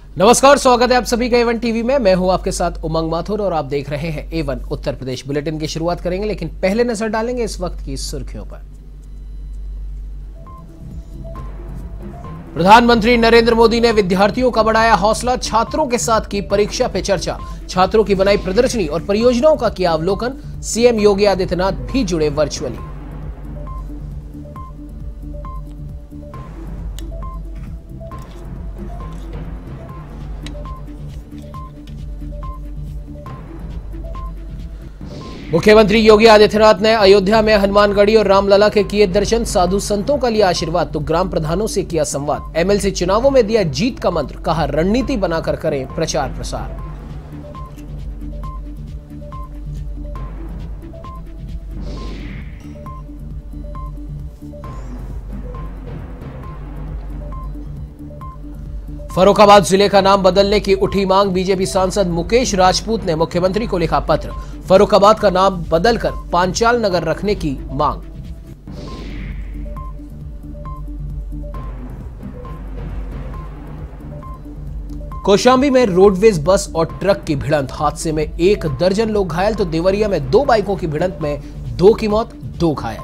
नमस्कार, स्वागत है आप सभी का A1 टीवी में। मैं हूं आपके साथ उमंग माथुर और आप देख रहे हैं A1 उत्तर प्रदेश बुलेटिन की शुरुआत करेंगे, लेकिन पहले नजर डालेंगे इस वक्त की सुर्खियों पर। प्रधानमंत्री नरेंद्र मोदी ने विद्यार्थियों का बढ़ाया हौसला, छात्रों के साथ की परीक्षा पे चर्चा, छात्रों की बनाई प्रदर्शनी और परियोजनाओं का किया अवलोकन। सीएम योगी आदित्यनाथ भी जुड़े वर्चुअली। मुख्यमंत्री योगी आदित्यनाथ ने अयोध्या में हनुमानगढ़ी और रामलला के किए दर्शन, साधु संतों का लिया आशीर्वाद तो ग्राम प्रधानों से किया संवाद। एमएलसी चुनावों में दिया जीत का मंत्र, कहा रणनीति बनाकर करें प्रचार प्रसार। फर्रुखाबाद जिले का नाम बदलने की उठी मांग, बीजेपी सांसद मुकेश राजपूत ने मुख्यमंत्री को लिखा पत्र, फर्रुखाबाद का नाम बदलकर पांचाल नगर रखने की मांग। कौशाम्बी में रोडवेज बस और ट्रक की भिड़ंत, हादसे में 1 दर्जन लोग घायल तो देवरिया में 2 बाइकों की भिड़ंत में 2 की मौत, 2 घायल।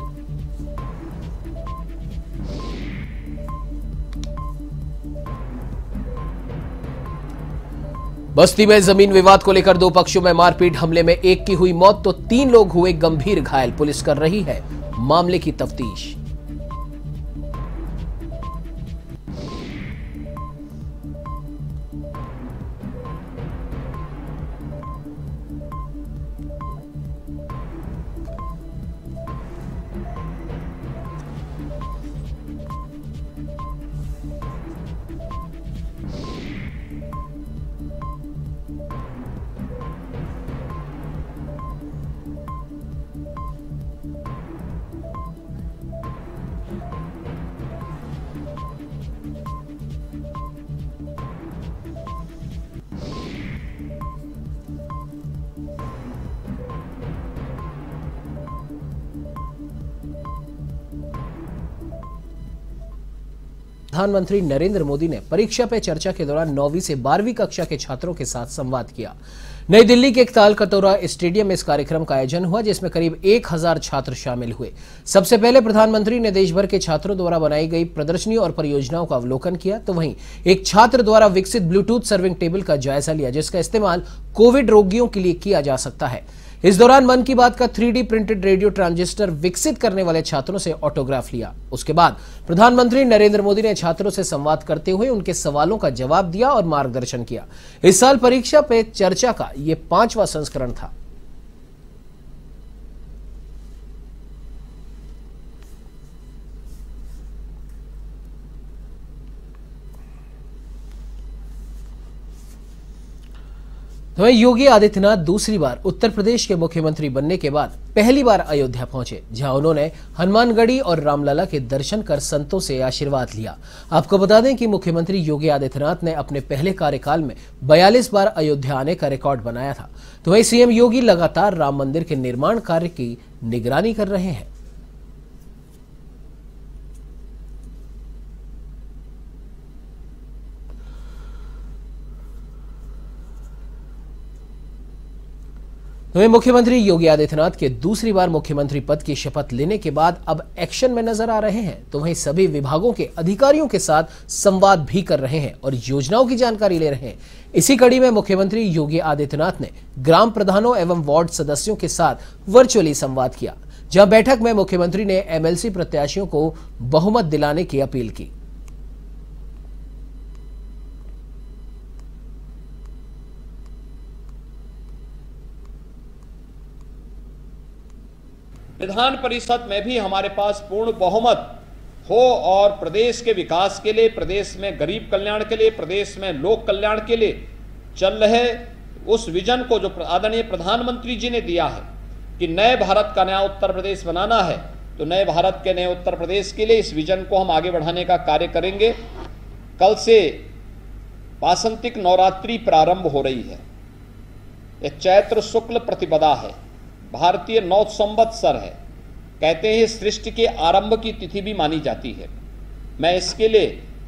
बस्ती में जमीन विवाद को लेकर 2 पक्षों में मारपीट, हमले में 1 की हुई मौत तो 3 लोग हुए गंभीर घायल। पुलिस कर रही है मामले की तफ्तीश। प्रधानमंत्री नरेंद्र मोदी ने परीक्षा पे चर्चा के दौरान 9वीं से 12वीं कक्षा के छात्रों के साथ संवाद किया। नई दिल्ली के ताल कटोरा स्टेडियम में इस कार्यक्रम का आयोजन हुआ, जिसमें करीब 1000 छात्र शामिल हुए। सबसे पहले प्रधानमंत्री ने देश भर के छात्रों द्वारा बनाई गई प्रदर्शनी और परियोजनाओं का अवलोकन किया, तो वहीं एक छात्र द्वारा विकसित ब्लूटूथ सर्विंग टेबल का जायजा लिया, जिसका इस्तेमाल कोविड रोगियों के लिए किया जा सकता है। इस दौरान मन की बात का 3D प्रिंटेड रेडियो ट्रांजिस्टर विकसित करने वाले छात्रों से ऑटोग्राफ लिया। उसके बाद प्रधानमंत्री नरेंद्र मोदी ने छात्रों से संवाद करते हुए उनके सवालों का जवाब दिया और मार्गदर्शन किया। इस साल परीक्षा पे चर्चा का यह 5वां संस्करण था। तो योगी आदित्यनाथ दूसरी बार उत्तर प्रदेश के मुख्यमंत्री बनने के बाद पहली बार अयोध्या पहुंचे, जहां उन्होंने हनुमानगढ़ी और रामलला के दर्शन कर संतों से आशीर्वाद लिया। आपको बता दें कि मुख्यमंत्री योगी आदित्यनाथ ने अपने पहले कार्यकाल में 42 बार अयोध्या आने का रिकॉर्ड बनाया था। तो वहीं सीएम योगी लगातार राम मंदिर के निर्माण कार्य की निगरानी कर रहे हैं। वहीं मुख्यमंत्री योगी आदित्यनाथ के दूसरी बार मुख्यमंत्री पद की शपथ लेने के बाद अब एक्शन में नजर आ रहे हैं, तो वहीं सभी विभागों के अधिकारियों के साथ संवाद भी कर रहे हैं और योजनाओं की जानकारी ले रहे हैं। इसी कड़ी में मुख्यमंत्री योगी आदित्यनाथ ने ग्राम प्रधानों एवं वार्ड सदस्यों के साथ वर्चुअली संवाद किया, जहां बैठक में मुख्यमंत्री ने एमएलसी प्रत्याशियों को बहुमत दिलाने की अपील की। विधान परिषद में भी हमारे पास पूर्ण बहुमत हो और प्रदेश के विकास के लिए, प्रदेश में गरीब कल्याण के लिए, प्रदेश में लोक कल्याण के लिए चल रहे उस विजन को जो आदरणीय प्रधानमंत्री जी ने दिया है कि नए भारत का नया उत्तर प्रदेश बनाना है, तो नए भारत के नए उत्तर प्रदेश के लिए इस विजन को हम आगे बढ़ाने का कार्य करेंगे। कल से वासंतिक नवरात्रि प्रारंभ हो रही है। यह चैत्र शुक्ल प्रतिपदा है, भारतीय 9 संवत्सर है। कहते हैं सृष्टि के आरंभ की तिथि भी मानी जाती है। मैं इसके लिए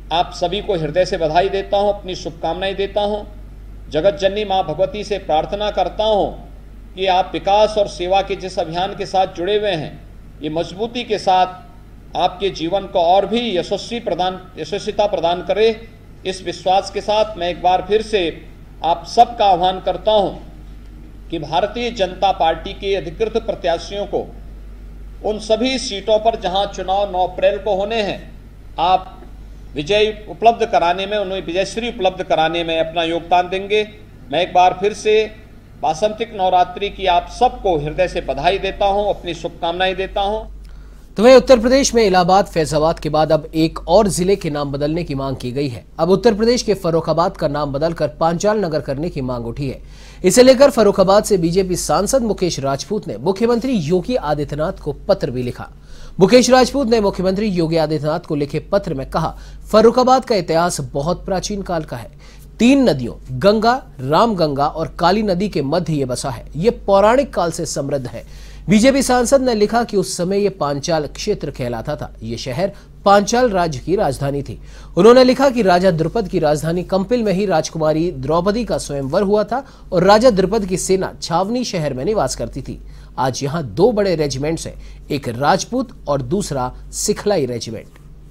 आप सभी को हृदय से बधाई देता हूं, अपनी शुभकामनाएं देता हूं। जगत जननी मां भगवती से प्रार्थना करता हूं कि आप विकास और सेवा के जिस अभियान के साथ जुड़े हुए हैं, ये मजबूती के साथ आपके जीवन को और भी यशस्विता प्रदान करे। इस विश्वास के साथ मैं एक बार फिर से आप सबका आह्वान करता हूं कि भारतीय जनता पार्टी के अधिकृत प्रत्याशियों को उन सभी सीटों पर जहां चुनाव 9 अप्रैल को होने हैं, आप विजय उपलब्ध कराने में, उन्हें विजयश्री उपलब्ध कराने में अपना योगदान देंगे। मैं एक बार फिर से वासंतिक नवरात्रि की आप सबको हृदय से बधाई देता हूं, अपनी शुभकामनाएं देता हूं। तो वहीं उत्तर प्रदेश में इलाहाबाद, फैजाबाद के बाद अब एक और जिले के नाम बदलने की मांग की गई है। अब उत्तर प्रदेश के फर्रुखाबाद का नाम बदलकर पांचाल नगर करने की मांग उठी है। इसे लेकर फर्रुखाबाद से बीजेपी सांसद मुकेश राजपूत ने मुख्यमंत्री योगी आदित्यनाथ को पत्र भी लिखा। मुकेश राजपूत ने मुख्यमंत्री योगी आदित्यनाथ को लिखे पत्र में कहा, फर्रुखाबाद का इतिहास बहुत प्राचीन काल का है। 3 नदियों गंगा, रामगंगा और काली नदी के मध्य ये बसा है। ये पौराणिक काल से समृद्ध है। बीजेपी सांसद ने लिखा कि उस समय ये पांचाल क्षेत्र कहलाता था। ये शहर पांचाल राज्य की राजधानी थी। उन्होंने लिखा कि राजा द्रुपद की राजधानी कंपिल में ही राजकुमारी द्रौपदी का स्वयंवर हुआ था और राजा द्रुपद की सेना छावनी शहर में निवास करती थी। आज यहाँ 2 बड़े रेजिमेंट्स हैं, एक राजपूत और दूसरा सिखलाई रेजिमेंट।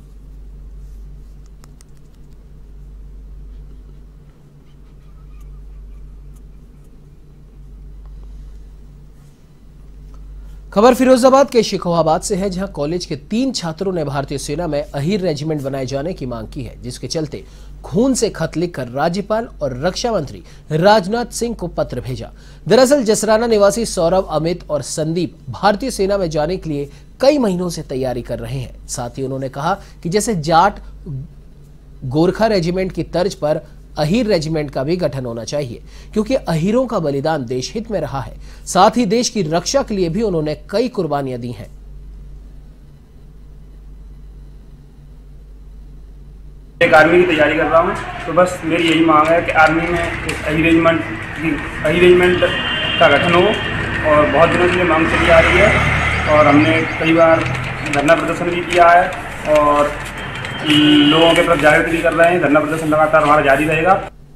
खबर फिरोजाबाद के शिकोहाबाद से है, जहां कॉलेज के 3 छात्रों ने भारतीय सेना में अहीर रेजिमेंट बनाए जाने की मांग की है, जिसके चलते खून से खत लिखकर राज्यपाल और रक्षा मंत्री राजनाथ सिंह को पत्र भेजा। दरअसल जसराना निवासी सौरभ, अमित और संदीप भारतीय सेना में जाने के लिए कई महीनों से तैयारी कर रहे हैं। साथ ही उन्होंने कहा कि जैसे जाट गोरखा रेजिमेंट की तर्ज पर अहीर रेजिमेंट का भी गठन होना चाहिए, क्योंकि अहीरों का बलिदान देश हित में रहा है। साथ ही देश की रक्षा के लिए भी उन्होंने कई कुर्बानियां दी हैं। एक आर्मी की तैयारी कर रहा हूं, तो बस मेरी यही मांग है कि आर्मी में अहीर रेजिमेंट का गठन हो। और बहुत दिनों से ये मांग चली आ रही है और हमने कई बार धरना प्रदर्शन भी किया है और लोगों के प्रति जागृति भी कर रहे हैं। धरना प्रदर्शन लगातार हमारा जारी रहेगा।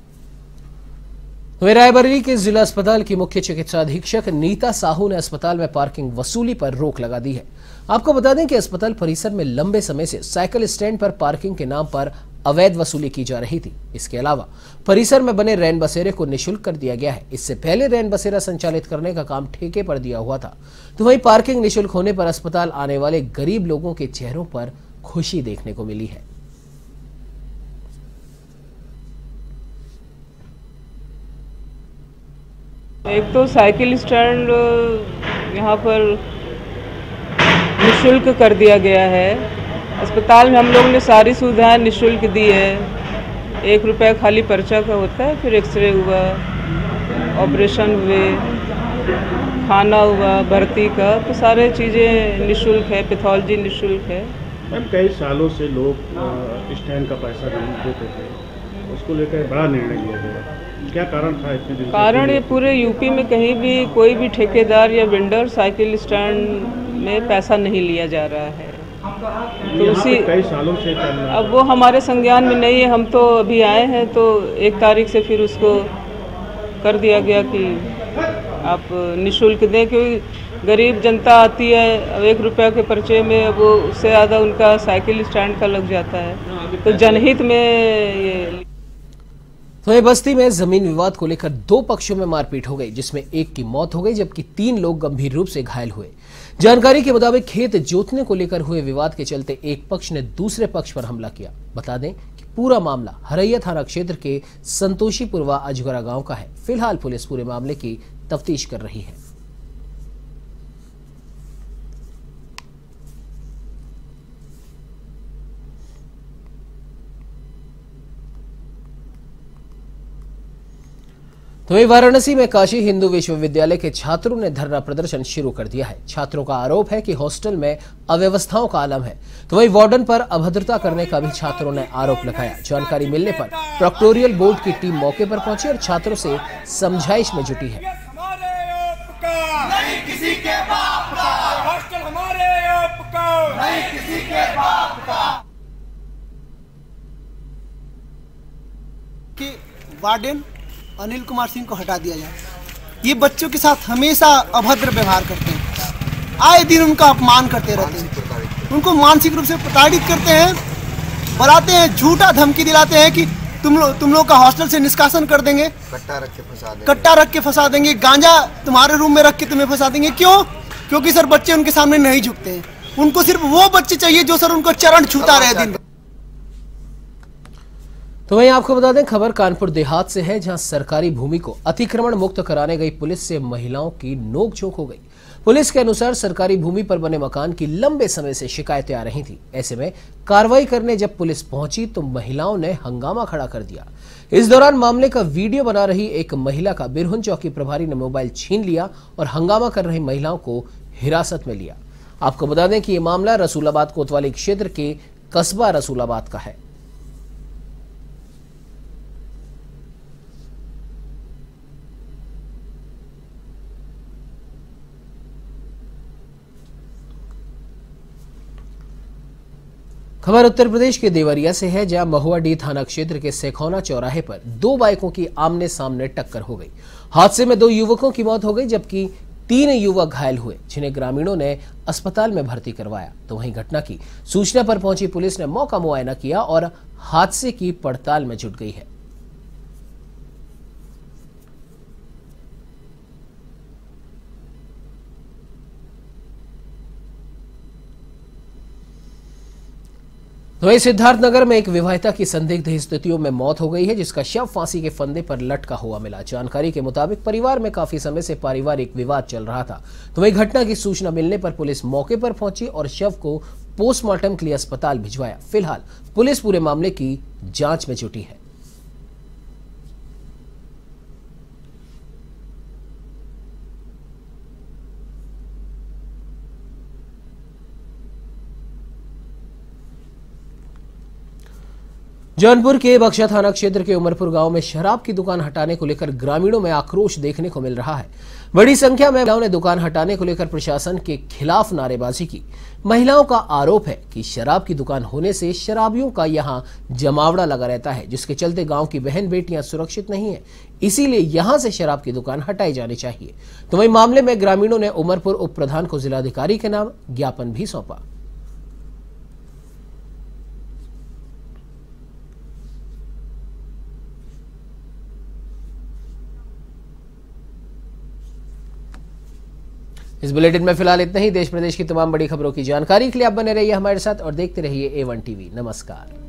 रायबरेली के जिला अस्पताल की मुख्य चिकित्सा अधीक्षक नीता साहू ने अस्पताल में पार्किंग वसूली पर रोक लगा दी है। आपको बता दें कि अस्पताल परिसर में लंबे समय से साइकिल स्टैंड पर पार्किंग के नाम पर अवैध वसूली की जा रही थी। इसके अलावा परिसर में बने रैन बसेरे को निःशुल्क कर दिया गया है। इससे पहले रैन बसेरा संचालित करने का काम ठेके पर दिया हुआ था। तो वहीं पार्किंग निःशुल्क होने पर अस्पताल आने वाले गरीब लोगों के चेहरों पर खुशी देखने को मिली है। एक तो साइकिल स्टैंड यहाँ पर निःशुल्क कर दिया गया है। अस्पताल में हम लोग ने सारी सुविधाएं निःशुल्क दी है। 1 रुपया खाली पर्चा का होता है, फिर एक्सरे हुआ, ऑपरेशन हुए, खाना हुआ, भर्ती का, तो सारे चीज़ें निःशुल्क है। पैथोलॉजी निःशुल्क है। मैम कई सालों से लोग स्टैंड का पैसा नहीं देते थे, उसको लेकर बड़ा निर्णय लिया गया। क्या कारण था इतने दिन? कारण ये पूरे यूपी में कहीं भी कोई भी ठेकेदार या वेंडर साइकिल स्टैंड में पैसा नहीं लिया जा रहा है। तो उसी कई सालों से चल रहा है। अब वो हमारे संज्ञान में नहीं है। हम तो अभी आए हैं, तो 1 तारीख से फिर उसको कर दिया गया कि आप निःशुल्क दें, क्योंकि गरीब जनता आती है। अब 1 रुपये के पर्चे में वो उससे ज़्यादा उनका साइकिल स्टैंड का लग जाता है। तो जनहित में ये तो बस्ती में जमीन विवाद को लेकर 2 पक्षों में मारपीट हो गई, जिसमें एक की मौत हो गई जबकि 3 लोग गंभीर रूप से घायल हुए। जानकारी के मुताबिक खेत जोतने को लेकर हुए विवाद के चलते एक पक्ष ने दूसरे पक्ष पर हमला किया। बता दें कि पूरा मामला हरैया थाना क्षेत्र के संतोषीपुरवा अजगरा गांव का है। फिलहाल पुलिस पूरे मामले की तफ्तीश कर रही है। तो वहीं वाराणसी में काशी हिंदू विश्वविद्यालय के छात्रों ने धरना प्रदर्शन शुरू कर दिया है। छात्रों का आरोप है कि हॉस्टल में अव्यवस्थाओं का आलम है। तो वहीं वार्डन पर अभद्रता करने का भी छात्रों ने आरोप लगाया। जानकारी मिलने पर प्रोक्टोरियल बोर्ड की टीम मौके पर पहुंची और छात्रों से समझाइश में जुटी है। वार्डन अनिल कुमार सिंह को हटा दिया जाए। ये बच्चों के साथ हमेशा अभद्र व्यवहार करते हैं, आए दिन उनका अपमान करते रहते हैं, उनको मानसिक रूप से प्रताड़ित करते हैं, बुलाते हैं, झूठा धमकी दिलाते हैं कि तुम लोग का हॉस्टल से निष्कासन कर देंगे, कट्टा रख के फंसा देंगे, गांजा तुम्हारे रूम में रख के तुम्हें फंसा देंगे। क्यों? क्योंकि सर बच्चे उनके सामने नहीं झुकते हैं। उनको सिर्फ वो बच्चे चाहिए जो सर उनको चरण छूता रहे दिन। तो वहीं आपको बता दें, खबर कानपुर देहात से है, जहां सरकारी भूमि को अतिक्रमण मुक्त कराने गई पुलिस से महिलाओं की नोकझोंक हो गई। पुलिस के अनुसार सरकारी भूमि पर बने मकान की लंबे समय से शिकायतें आ रही थी। ऐसे में कार्रवाई करने जब पुलिस पहुंची तो महिलाओं ने हंगामा खड़ा कर दिया। इस दौरान मामले का वीडियो बना रही एक महिला का बिरहुन चौकी प्रभारी ने मोबाइल छीन लिया और हंगामा कर रही महिलाओं को हिरासत में लिया। आपको बता दें कि यह मामला रसूलाबाद कोतवाली क्षेत्र के कस्बा रसूलाबाद का है। खबर उत्तर प्रदेश के देवरिया से है, जहां महुआडीह थाना क्षेत्र के सेखौना चौराहे पर दो बाइकों की आमने सामने टक्कर हो गई। हादसे में 2 युवकों की मौत हो गई, जबकि 3 युवक घायल हुए, जिन्हें ग्रामीणों ने अस्पताल में भर्ती करवाया। तो वहीं घटना की सूचना पर पहुंची पुलिस ने मौका मुआयना किया और हादसे की पड़ताल में जुट गई है। वहीं सिद्धार्थनगर में एक विवाहिता की संदिग्ध स्थितियों में मौत हो गई है, जिसका शव फांसी के फंदे पर लटका हुआ मिला। जानकारी के मुताबिक परिवार में काफी समय से पारिवारिक विवाद चल रहा था। तो वहीं घटना की सूचना मिलने पर पुलिस मौके पर पहुंची और शव को पोस्टमार्टम के लिए अस्पताल भिजवाया। फिलहाल पुलिस पूरे मामले की जांच में जुटी है। जौनपुर के बक्शा थाना क्षेत्र के उमरपुर गांव में शराब की दुकान हटाने को लेकर ग्रामीणों में आक्रोश देखने को मिल रहा है। बड़ी संख्या में महिलाओं ने दुकान हटाने को लेकर प्रशासन के खिलाफ नारेबाजी की। महिलाओं का आरोप है कि शराब की दुकान होने से शराबियों का यहां जमावड़ा लगा रहता है, जिसके चलते गांव की बहन बेटियां सुरक्षित नहीं है। इसीलिए यहां से शराब की दुकान हटाई जानी चाहिए। तो वहीं मामले में ग्रामीणों ने उमरपुर उप प्रधान को जिलाधिकारी के नाम ज्ञापन भी सौंपा। इस बुलेटिन में फिलहाल इतना ही। देश प्रदेश की तमाम बड़ी खबरों की जानकारी के लिए आप बने रहिए हमारे साथ और देखते रहिए A1 TV। नमस्कार।